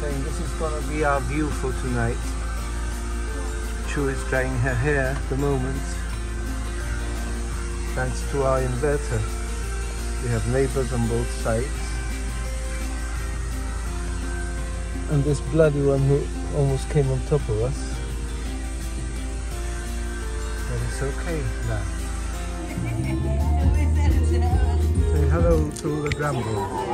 saying this is going to be our view for tonight. Chu is drying her hair at the moment, thanks to our inverter. We have neighbors on both sides. And this bloody one who almost came on top of us. But it's okay now. Say hello to the Grambles.